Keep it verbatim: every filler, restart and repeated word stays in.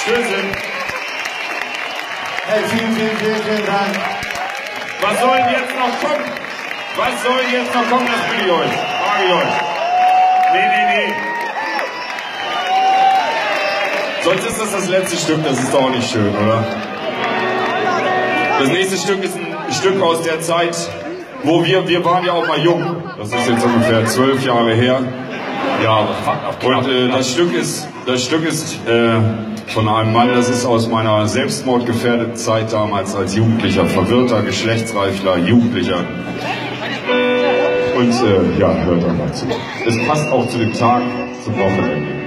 Tschüss. Hey, vielen, vielen, vielen, vielen Dank. Was soll denn jetzt noch kommen? Was soll jetzt noch kommen? Das will ich euch. Frage ich euch. Nee, nee, nee. Sonst ist das das letzte Stück, das ist doch auch nicht schön, oder? Das nächste Stück ist ein Stück aus der Zeit, wo wir, wir waren ja auch mal jung. Das ist jetzt ungefähr zwölf Jahre her. Ja, und äh, das Stück ist, das Stück ist äh, von einem Mann, das ist aus meiner selbstmordgefährdeten Zeit damals als Jugendlicher, verwirrter, geschlechtsreifler Jugendlicher. Und äh, ja, hört doch mal zu. Es passt auch zu dem Tag, zum Wochenende.